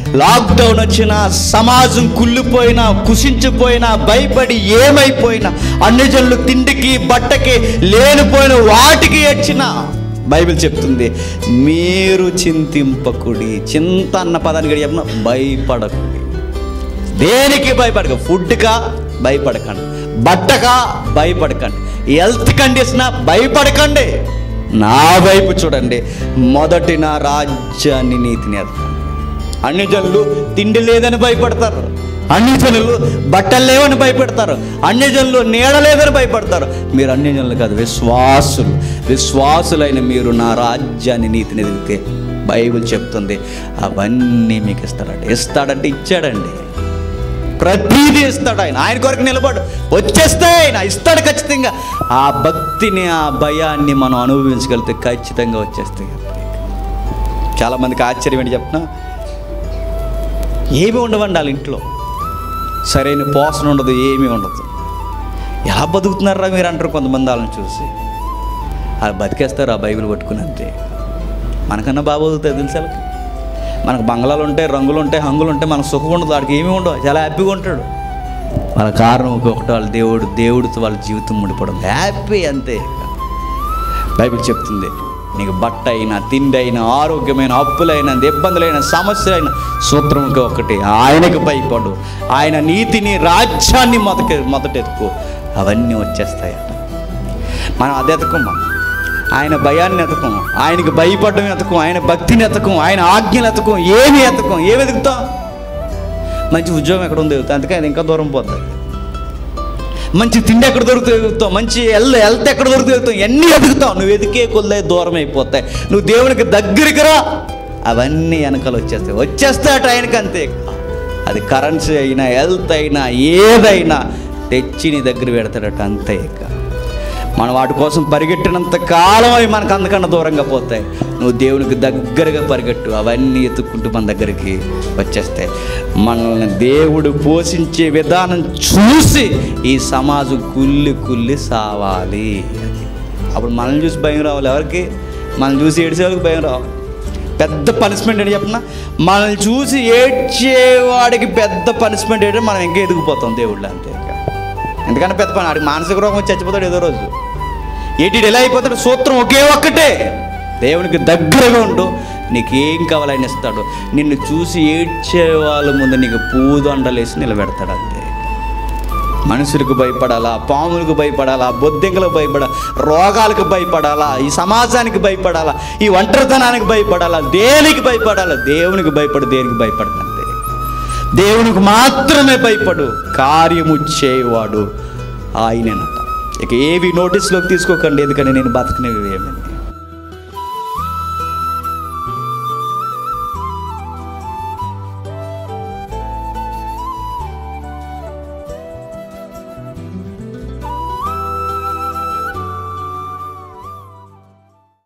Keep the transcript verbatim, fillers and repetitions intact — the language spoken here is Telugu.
లాక్డౌన్ వచ్చినా, సమాజం కుళ్ళిపోయినా, కుసించిపోయినా, భయపడి ఏమైపోయినా, అన్ని జనులు తిండికి బట్టకి లేనిపోయిన వాటికి వచ్చినా బైబిల్ చెప్తుంది మీరు చింతింపకుడి. చింత అన్న పదానికి చెప్పిన భయపడకుడి. దేనికి భయపడక, ఫుడ్గా భయపడకండి, బట్టగా భయపడకండి, హెల్త్ కండిషన్ భయపడకండి. నా వైపు చూడండి, మొదటి నా రాజ్యాన్ని నీతిని ఎదగండి. అన్ని జనులు తిండి లేదని భయపడతారు, అన్ని జనులు బట్టలు లేవని భయపడతారు, అన్ని జనులు నీడ లేదని భయపడతారు. మీరు అన్ని జనులు కాదు, విశ్వాసులు. విశ్వాసులైన మీరు నా రాజ్యాన్ని నీతిని ఎదిగితే బైబిల్ చెప్తుంది అవన్నీ మీకు ఇస్తాడంటే. ఇస్తాడంటే ఇచ్చాడండి, ప్రతిదీ ఇస్తాడు ఆయన. ఆయన కొరకు నిలబడు, వచ్చేస్తే ఆయన ఇస్తాడు ఖచ్చితంగా. ఆ భక్తిని, ఆ భయాన్ని మనం అనుభవించగలిగితే ఖచ్చితంగా వచ్చేస్తాయి. చాలామందికి ఆశ్చర్యం ఏంటి చెప్పిన, ఏమి ఉండవండి వాళ్ళ ఇంట్లో, సరైన పోషణ ఉండదు, ఏమీ ఉండదు. ఎలా బతుకుతున్నారా మీరు అంటారు కొంతమంది వాళ్ళని చూసి. అది బతికేస్తారు ఆ బైబిల్ పట్టుకుని అంతే. మనకన్నా బాగా బతుకుతాయి తెలుసా. మనకు బంగ్లాలు ఉంటాయి, రంగులు ఉంటాయి, హంగులు ఉంటాయి, మనకు సుఖం ఉండదు, వాడికి ఏమీ ఉండవు, చాలా హ్యాపీగా ఉంటాడు. వాళ్ళ కారణం ఒకటి, వాళ్ళ దేవుడు దేవుడితో వాళ్ళ జీవితం ముడిపడం హ్యాపీ అంతే. బైబిల్ చెప్తుంది నీకు బట్ట అయినా, తిండి అయినా, ఆరోగ్యమైన, అప్పులైన, ఇబ్బందులైన, సమస్యలైన సూత్రంకి ఒకటి, ఆయనకు భయపడు, ఆయన నీతిని, రాజ్యాన్ని మొదట మొదటెత్తుకు, అవన్నీ వచ్చేస్తాయట. మనం అది ఎతకం, ఆయన భయాన్ని ఎతకం, ఆయనకి భయపడడం ఎతకం, ఆయన భక్తిని ఎతకం, ఆయన ఆజ్ఞలు ఎతకం, ఏమి ఎతకం. ఏమి ఎదుగుతాం? మంచి ఉద్యోగం ఎక్కడ ఉంది ఎదుగుతాం, అందుకే అది ఇంకా దూరం పోతుంది. మంచి తిండి ఎక్కడ దొరుకుతూ ఎదుగుతావు, మంచి హెల్త్ హెల్త్ ఎక్కడ దొరుకుతూ ఎదుగుతావు, ఎన్ని ఎదుగుతావు. నువ్వు ఎదికే కొద్ది దూరం అయిపోతాయి. నువ్వు దేవునికి దగ్గరికి రా, అవన్నీ వెనకాల వచ్చేస్తాయి. వచ్చేస్తాయట ఆయనకి అంతే. అది కరెన్సీ అయినా, హెల్త్ అయినా, ఏదైనా తెచ్చి నీ దగ్గర పెడతాడట అంతే. ఇక మనం వాటి కోసం పరిగెట్టినంత కాలం అవి మనకు అందుకన్నా దూరంగా పోతాయి. నువ్వు దేవునికి దగ్గరగా పరిగెట్టు, అవన్నీ ఎత్తుక్కుంటూ మన దగ్గరికి వచ్చేస్తాయి. మనల్ని దేవుడు పోషించే విధానం చూసి ఈ సమాజం కుళ్ళి కుళ్ళి సావాలి. అప్పుడు మనల్ని చూసి భయం రావాలి. ఎవరికి? మనల్ని చూసి ఏడ్చేవాళ్ళకి భయం రావాలి. పెద్ద పనిష్మెంట్ ఏంటి చెప్పిన, మనల్ని చూసి ఏడ్చేవాడికి పెద్ద పనిష్మెంట్ ఏంటంటే మనం ఇంకా ఎదిగిపోతాం దేవుళ్ళు అంతే. ఎందుకంటే పెద్ద పని, ఆడికి మానసిక రోగం వచ్చి చచ్చిపోతాడు ఏదో రోజు. ఏంటి ఎలా అయిపోతాడు? సూత్రం ఒకే ఒక్కటే, దేవునికి దగ్గరగా ఉండు, నీకేం కావాలని ఇస్తాడు. నిన్ను చూసి ఏడ్చే వాళ్ళ ముందు నీకు పూదండలేసి నిలబెడతాడు అంతే. మనుషులకు భయపడాలా, పాములకు భయపడాలా, బొద్దింకలకు భయపడాలా, రోగాలకు భయపడాలా, ఈ సమాజానికి భయపడాలా, ఈ ఒంటరితనానికి భయపడాలా, దేనికి భయపడాలా? దేవునికి భయపడు, దేనికి భయపడదు అంతే. దేవునికి మాత్రమే భయపడు, కార్యము చేయవాడు ఆయనేనట. ఇక ఏవి నోటీస్లోకి తీసుకోకండి, ఎందుకంటే నేను బతకనివి ఏమని.